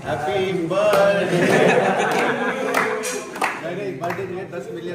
Happy birthday. मैंने birthday के लिए 10 मिलियन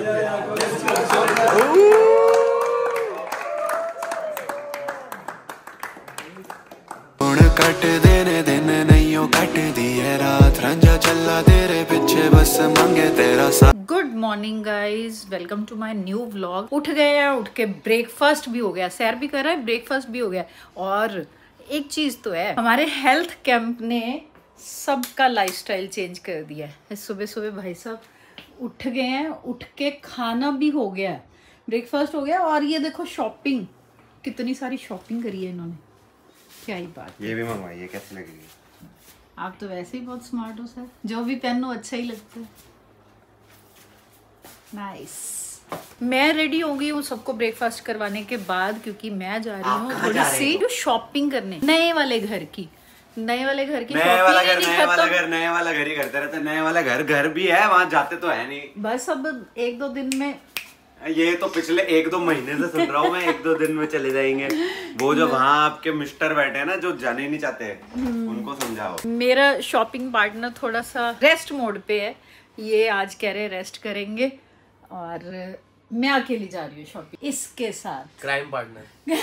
कट देने दिन नहीं हो कट दी है रात रंजा चला तेरे पीछे बस मांगे तेरा साथ। Good morning guys, welcome to my new vlog. उठ गए हैं, उठ के ब्रेकफास्ट भी हो गया, सैर भी कर रहा है, ब्रेकफास्ट भी हो गया। और एक चीज तो है, हमारे हेल्थ कैंप ने सबका लाइफस्टाइल चेंज कर दिया है। सुबह सुबह भाई साहब उठ गए हैं, उठ के खाना भी हो गया, ब्रेकफास्ट हो गया। और ये देखो शॉपिंग, कितनी सारी शॉपिंग करी है इन्होंने, क्या ही बात। ये भी मंगवाई है, कैसी लगेगी? आप तो वैसे ही बहुत स्मार्ट हो सर, जो भी पहनो अच्छा ही लगता है। नाइस। मैं रेडी हो गई हूँ सबको ब्रेकफास्ट करवाने के बाद, क्योंकि मैं जा रही हूँ थोड़ी सी शॉपिंग करने, नए वाले घर की। नए वाले घर की नया वाला घर ही करते रहते। नए वाला घर भी है, वहाँ जाते तो है नहीं। बस अब 1-2 दिन में, ये तो पिछले 1-2 महीने से सुन रहा हूँ मैं, 1-2 दिन में चले जाएंगे। वो जो वहाँ आपके मिस्टर बैठे हैं ना, जो जाने ही नहीं चाहते, उनको समझाओ। मेरा शॉपिंग पार्टनर थोड़ा सा रेस्ट मोड पे है, ये आज कह रहे रेस्ट करेंगे और मैं अकेली जा रही हूँ शॉपिंग इसके साथ। Crime partner.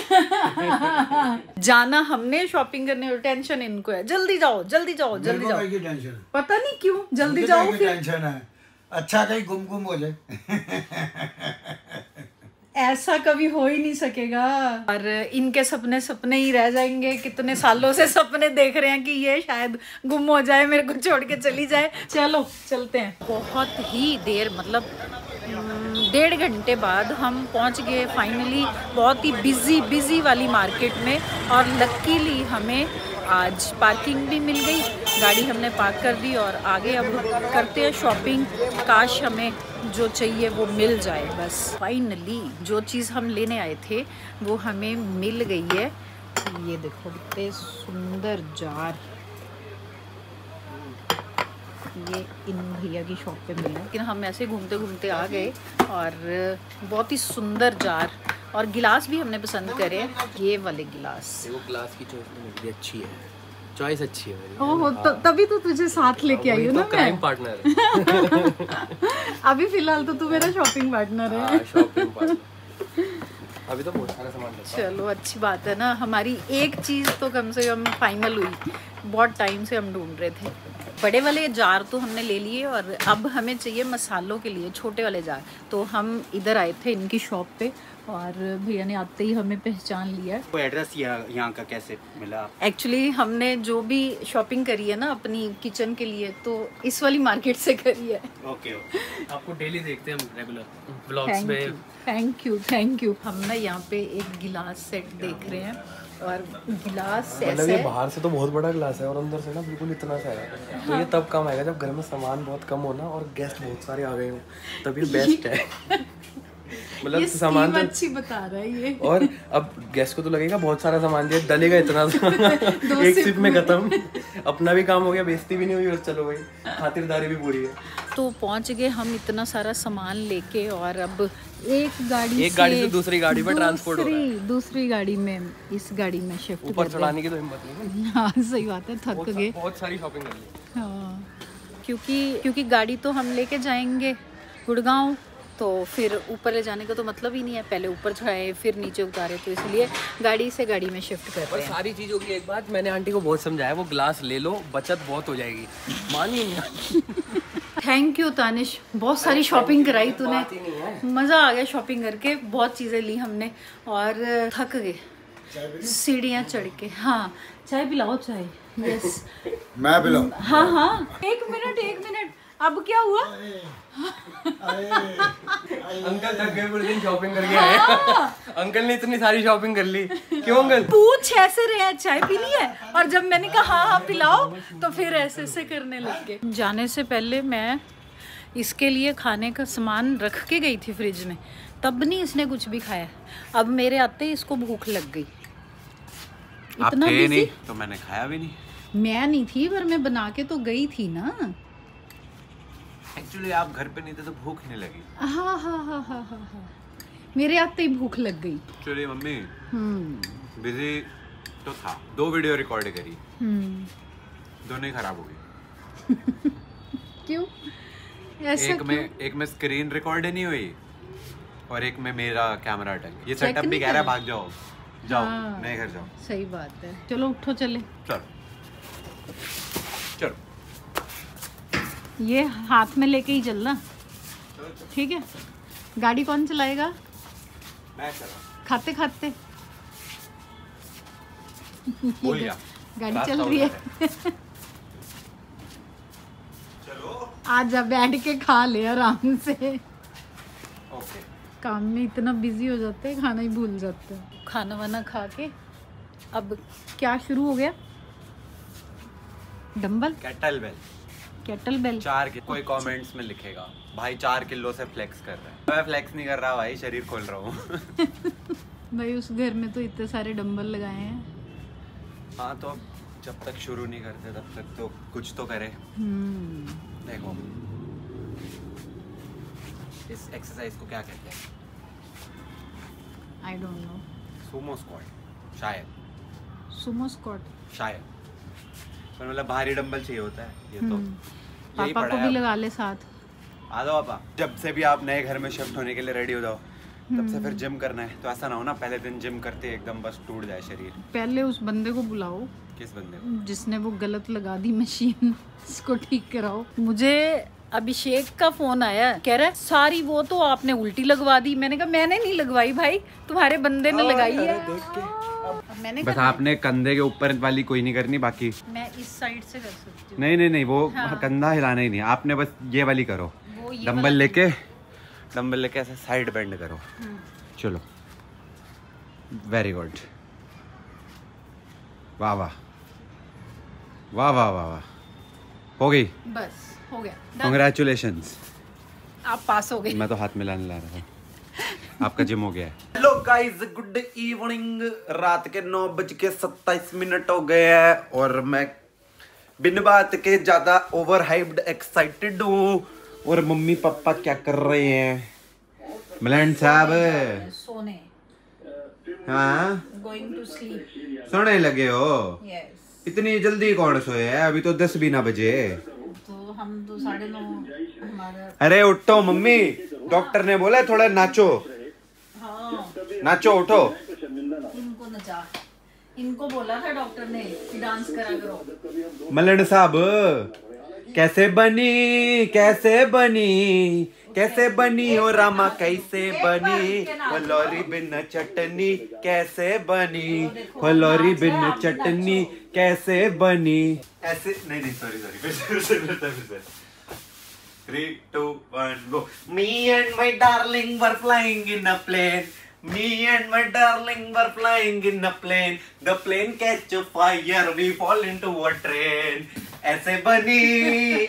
जाना हमने शॉपिंग करने और टेंशन इनको है। जल्दी जाओ जल्दी जाओ जल्दी जाओ। टेंशन पता नहीं क्यों जल्दी जाओ, फिर टेंशन है। अच्छा कहीं गुम हो जाए। ऐसा कभी हो ही नहीं सकेगा। और इनके सपने सपने ही रह जाएंगे। कितने सालों से सपने देख रहे हैं कि ये शायद गुम हो जाए, मेरे को छोड़ के चली जाए। चलो चलते हैं। बहुत ही देर, मतलब 1.5 घंटे बाद हम पहुंच गए फाइनली बहुत ही बिजी वाली मार्केट में। और लकीली हमें आज पार्किंग भी मिल गई, गाड़ी हमने पार्क कर दी और आगे अब करते हैं शॉपिंग। काश हमें जो चाहिए वो मिल जाए। बस फाइनली जो चीज़ हम लेने आए थे वो हमें मिल गई है। ये देखो कितने सुंदर जार, ये इन भैया की शॉप पे मिला। लेकिन हम ऐसे घूमते घूमते आ गए और बहुत ही सुंदर जार और गिलास भी हमने पसंद करे। ये वाले गिलास, वो ग्लास की चॉइस मेरी अच्छी है, चॉइस अच्छी है मेरी। ओहो, तभी तो तुझे साथ लेके आई हूँ ना मैं। Crime partner. अभी फिलहाल तो तू मेरा शॉपिंग पार्टनर है। Shopping partner. अभी तो बहुत सारा सामान है। चलो अच्छी बात है ना, हमारी एक चीज़ तो कम से कम फाइनल हुई। बहुत टाइम से हम ढूंढ रहे थे। बड़े वाले जार तो हमने ले लिए और अब हमें चाहिए मसालों के लिए छोटे वाले जार। तो हम इधर आए थे इनकी शॉप पे और भैया ने आते ही हमें पहचान लिया। वो एड्रेस यहाँ का कैसे मिला? एक्चुअली हमने जो भी शॉपिंग करी है ना अपनी किचन के लिए, तो इस वाली मार्केट से करी है। ओके। आपको डेली देखते हैं हम रेगुलर व्लॉग्स में। Thank you. हम ना यहाँ पे एक गिलास सेट देख रहे हैं और गिलास मतलब ये बाहर से तो बहुत बड़ा गिलास है और अंदर से ना बिल्कुल इतना सा है। तो ये तब काम आएगा जब घर में सामान बहुत कम हो ना और गेस्ट बहुत सारे आ गए हो, तब ये बेस्ट है। मतलब सामान तो अच्छी बता रहा है ये। और अब गेस्ट को तो लगेगा बहुत सारा सामान दिया, डलेगा इतना एक सिप में खत्म। अपना भी काम हो गया, बेइज्जती भी नहीं हुई और चलो भाई खातिरदारी भी पूरी है। तो पहुंच गए हम इतना सारा सामान लेके और अब एक गाड़ी से दूसरी गाड़ी में ट्रांसपोर्ट हो रहा है। दूसरी गाड़ी में, इस गाड़ी में शिफ्ट ऊपर चढ़ाने की तो हिम्मत नहीं। हाँ सही बात है, थक गए। बहुत सारी शॉपिंग कर ली। हाँ, क्योंकि गाड़ी तो हम लेके जाएंगे गुड़गांव, तो फिर ऊपर ले जाने का तो मतलब ही नहीं है। पहले ऊपर चढ़ाए फिर नीचे उतारे, तो इसलिए गाड़ी से गाड़ी में शिफ्ट कर रहे हैं। सारी चीज़ों की एक बात मैंने आंटी को बहुत समझाया, वो ग्लास ले लो, बचत बहुत हो जाएगी। मानिए नहीं। थैंक यू तानिश, बहुत सारी शॉपिंग कराई तूने, मज़ा आ गया शॉपिंग करके। बहुत चीज़ें ली हमने और थक गए सीढ़ियाँ चढ़ के। हाँ चाय पिलाओ, चाय। यस मैं पिलाऊं? हाँ। एक मिनट, अब क्या हुआ? अंकल थक गए, पूरे दिन शॉपिंग करके आए। अंकल ने इतनी सारी शॉपिंग कर ली। क्यों अंकल? पूछ ऐसे रहे हैं, चाय पी ली है? और जब मैंने कहा हाँ पिलाओ, तो फिर ऐसे करने लग गए। जाने से पहले मैं इसके लिए खाने का सामान रख के गई थी फ्रिज में, तब नहीं इसने कुछ भी खाया। अब मेरे आते ही इसको भूख लग गई। इतना नहीं तो मैंने खाया भी नहीं। मैं नहीं थी, पर मैं बना के तो गई थी ना। एक्चुअली आप घर पे नहीं थे तो भूख नहीं लगी। हाँ। मेरे आते ही भूख लग गई। एक्चुअली मम्मी बिजी तो था, 2 वीडियो रिकॉर्ड करी। दोनों ही खराब हो गई। क्यों ऐसा एक में स्क्रीन रिकॉर्ड नहीं हुई और एक में मेरा कैमरा अटक। ये Check सेटअप भी नहीं कह रहा है करा? भाग जाओ जाओ हाँ। नए घर जाओ। सही बात है, चलो उठो चले। चलो चलो ये हाथ में लेके ही चलना, ठीक है? गाड़ी कौन चलाएगा? मैं चला खाते खाते भूल गया। गाड़ी रास्ता चल रही है। चलो आज जा बैठ के खा ले आराम से। ओके। काम में इतना बिजी हो जाते हैं, खाना ही भूल जाते हैं। खाना वाना खा के अब क्या शुरू हो गया? Dumbbell kettlebell kettlebell. 4 कोई कमेंट्स में लिखेगा भाई 4 किलो से फ्लेक्स कर रहा है। मैं फ्लेक्स नहीं कर रहा भाई, शरीर खोल रहा हूँ। भाई उस घर में तो इतने सारे डंबल लगाए हैं। हाँ तो अब जब तक शुरू नहीं करते तब तक तो कुछ तो करे। देखो इस एक्सरसाइज को क्या कहते हैं? I don't know. Sumo squat शायद। Sumo squat. शायद पर मतलब भारी डंबल चाहिए होता है ये तो। यही पापा पढ़ा को है भी अब। लगा ले साथ। आ जाओ पापा। जब से भी आप नए घर में शिफ्ट होने के लिए रेडी हो जाओ तब से फिर जिम करना है। तो ऐसा ना हो ना पहले दिन जिम करते एकदम बस टूट जाए शरीर। पहले उस बंदे को बुलाओ किस बंदे को? जिसने वो गलत लगा दी मशीन, इसको ठीक कराओ। मुझे अभिषेक का फोन आया, कह रहा है सारी वो तो आपने उल्टी लगवा दी। मैंने कहा मैंने नहीं लगवाई भाई, तुम्हारे बंदे ने लगाई है। अब मैंने बस आपने कंधे के ऊपर वाली कोई नहीं करनी, बाकी मैं इस साइड से कर सकती हूँ। नहीं वो कंधा हिलाना ही नहीं, आपने बस ये वाली करो। वो ये डंबल लेके ऐसे साइड बेंड करो। चलो वेरी गुड। वाह वाह वाह वाह वाह वाह, हो गई। बस हो गया। Done। कांग्रेचुलेशंस, आप पास हो गए। मैं तो हाथ मिलाने ला रहा था। आपका जिम हो गया है। Hello guys, good evening. रात के 9:27 हो गए हैं और मैं बिन बात के ज्यादा ओवर हाइप्ड एक्साइटेड हूँ। और मम्मी पापा क्या कर रहे हैं? मलैंड साहब सोने। हाँ गोइंग टू स्लीप। सोने लगे हो? यस। इतनी जल्दी कौन सोए है? अभी तो 10 भी ना बजे। तो हम तो 9:30 हमारा। अरे उठो मम्मी, डॉक्टर ने बोला थोड़ा नाचो। हाँ नाचो उठो। इनको नचा, इनको बोला था डॉक्टर ने कि डांस करा करो। मलंड साहब कैसे बनी हो रामा, कैसे बनी फलोरी बिन चटनी, कैसे बनी फलोरी बिन चटनी, कैसे बनी? ऐसे नहीं सॉरी फिर से 3, 2, 1 गो। Me and my darling were flying in a plane. Me and my darling were flying in a plane. The plane catch fire, we fall into a train. ऐसे बनी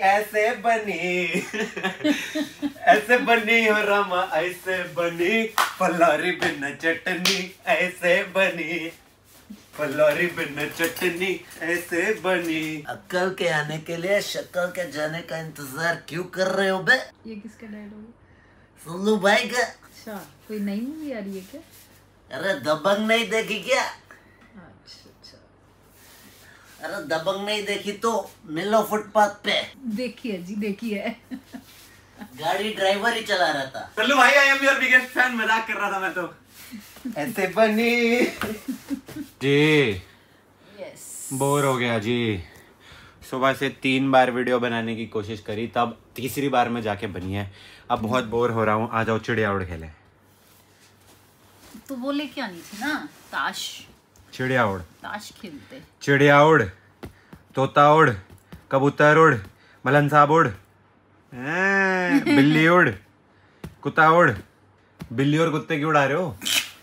ऐसे बनी हो रामा, ऐसे बनी फलोरी बिन चटनी, ऐसे बनी फलोरी बिन चटनी, ऐसे बनी। अक्कल के आने के लिए शक्ल के जाने का इंतजार क्यों कर रहे हो बे? ये किसका डायलॉग? सुल्लू भाई का। अच्छा, कोई नई मूवी आ रही है क्या? अरे दबंग नहीं देखी क्या? अच्छा। अरे दबंग नहीं देखी तो मिलो फुटपाथ पे। देखिए जी, देखिए। गाड़ी ड्राइवर ही चला रहा था। चलो भाई, I am your biggest fan. मजाक कर रहा था मैं तो। ऐसे बनी जी। यस। बोर हो गया जी। सुबह से 3 बार वीडियो बनाने की कोशिश करी, तब तीसरी बार में जाके बनी है। अब बहुत बोर हो रहा हूँ, आ जाओ चिड़िया उड़ खेले। तो वो लेके आनी थी ना, ताश। चिड़िया उड़, ताश खेलते। चिड़िया उड़, तोता उड़, कबूतर उड़, मलन साहब उड़, बिल्ली उड़, कुत्ता उड़। बिल्ली और कुत्ते क्यों उड़ा रहे हो?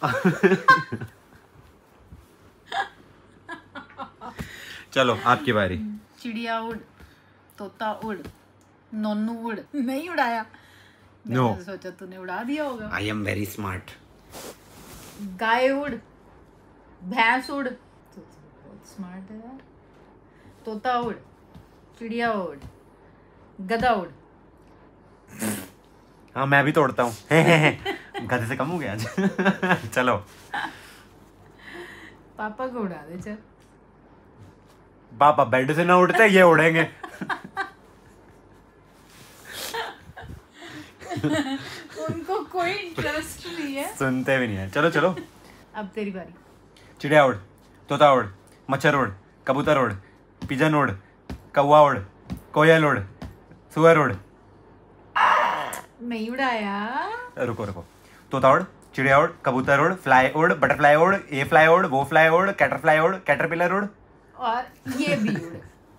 चलो आपकी बारी। चिड़िया उड़, तोता उड़, नोनू उड़। नहीं उड़ाया। No. मैंने सोचा तूने उड़ा दिया होगा। I am very smart. गाय उड़, भैंस उड़। तो बहुत स्मार्ट है यार। तोता उड़, चिड़िया उड़, गधा उड़। हाँ मैं भी तोड़ता हूँ। गधे से कम हो गया आज। चलो पापा को उड़ा दे चल। पापा बेड से ना उठते ये उड़ेंगे। उनको कोई इंटरेस्ट नहीं है, सुनते भी नहीं है। चलो चलो अब तेरी बारी। चिड़िया उड़, तोता उड़, मच्छर उड़, कबूतर उड़, पिजन उड़, कौवा उड़, कोयल उड़, सुअर उड़। नहीं उड़ाया। रुको रुको, तोता उड़, चिड़िया उड़, कबूतर उड़, फ्लाई उड़, बटरफ्लाई उड़, ए फ्लाई उड़, वो फ्लाई उड़, कैटरफ्लाई उड़, कैटरपिलर उड़, और ये भी उड़।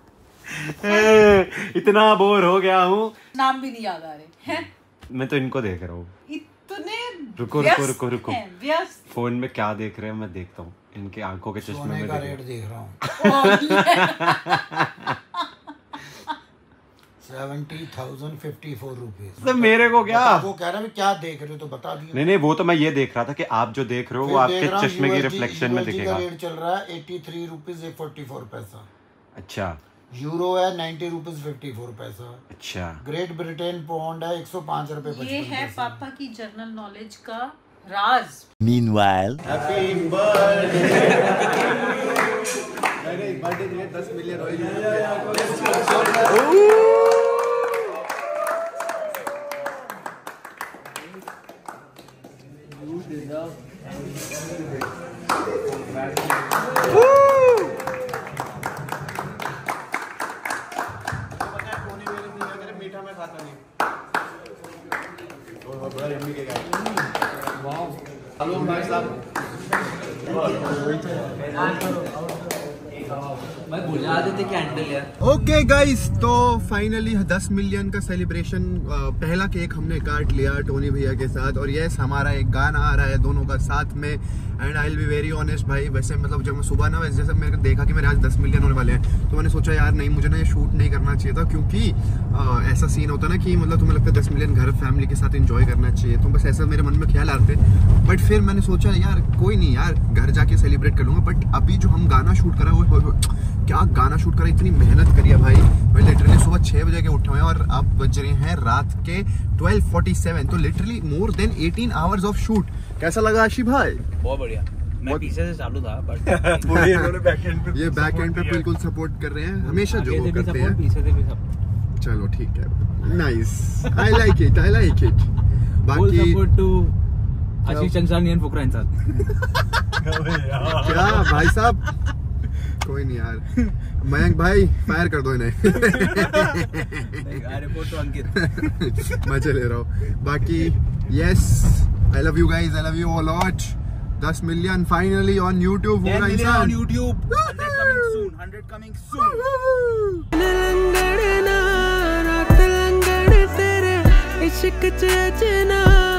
इतना बोर हो गया हूँ, नाम भी नहीं याद आ रहे हैं। मैं तो इनको देख रहा हूँ। इतने रुको व्यस्त रुको रुको रुको, हैं, व्यस्त। फोन में क्या देख रहे हैं मैं देखता हूँ। इनके आंखों के चश्मे सोने में का देख रेट देख रहा हूँ। 70,054 रुपीज। तो मेरे को क्या, वो कह रहा है क्या देख रहे हो तो बता दिया। नहीं नहीं वो तो मैं ये देख रहा था कि आप जो देख रहे हो वो आपके चश्मे की रिफ्लेक्शन में दिखेगा। रेट चल रहा है 83 रुपीज 44 पैसा। अच्छा, यूरो है 90 रुपीज 54 पैसा। अच्छा, ग्रेट ब्रिटेन पाउंड है 105 रुपए 55 ये है पैसा। पापा की जनरल नॉलेज का राज। Meanwhile, बर्थडे के लिए 10 मिलियन ऑयल। मीठा में खाता नहीं। बड़ा यम्मी केक है। वाओ, हेलो भाई साहब। ओके गाइस, तो फाइनली 10 मिलियन का सेलिब्रेशन, पहला केक हमने काट लिया टोनी भैया के साथ। और यस, हमारा एक गाना आ रहा है दोनों का साथ में। And I will be very honest भाई, वैसे मतलब जब मैं सुबह ना वैसे जैसे मैंने देखा कि मेरे आज 10 मिलियन होने वाले हैं, तो मैंने सोचा यार नहीं, मुझे ना ये शूट नहीं करना चाहिए था, क्योंकि ऐसा सीन होता ना कि मतलब तुम्हें लगता है 10 मिलियन घर फैमिली के साथ एंजॉय करना चाहिए, तो बस ऐसा मेरे मन में ख्याल आते। बट फिर मैंने सोचा यार कोई नहीं यार, घर जाके सेलिब्रेट कर लूंगा। बट अभी जो हम गाना शूट करा वो क्या गाना शूट करा, इतनी मेहनत करी है भाई। मैं लिटरली सुबह 6 बजे के उठे हुए हैं और अब बज रहे हैं रात के 12:47, तो literally more than 18 hours of shoot. कैसा लगा आशी भाई? बहुत बढ़िया। मैं पीछे से चालू था बट ये बैक एंड पे बिल्कुल सपोर्ट कर रहे हैं, हमेशा जो वो करते हैं। पीछे से भी सपोर्ट। चलो ठीक है, nice, I like it, I like it. बाकी support to Ashish Chanchlani and Fukra Insaan. क्या भाई साहब, कोई नहीं यार, मयंक भाई फायर कर दो इन्हें। रिपोर्ट तो अंकित। मजे ले रहा हूँ। बाकी yes, I love you guys, I love you all lot. 10 मिलियन finally on YouTube। 10 million on YouTube. 100 coming soon. 100 coming soon. लंगड़ ना रात लंगड़ तेरे इश्क च अजना।